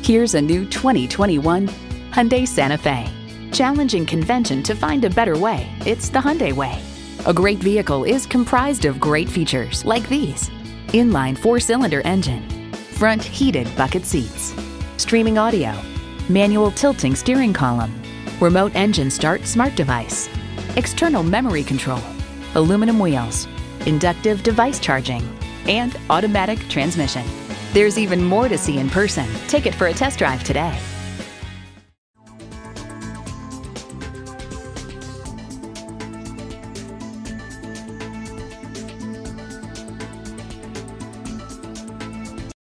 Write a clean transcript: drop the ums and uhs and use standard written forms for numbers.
Here's a new 2021 Hyundai Santa Fe. Challenging convention to find a better way, it's the Hyundai way. A great vehicle is comprised of great features like these: inline 4-cylinder engine, front heated bucket seats, streaming audio, manual tilting steering column, remote engine start smart device, external memory control, aluminum wheels, inductive device charging, and automatic transmission. There's even more to see in person. Take it for a test drive today.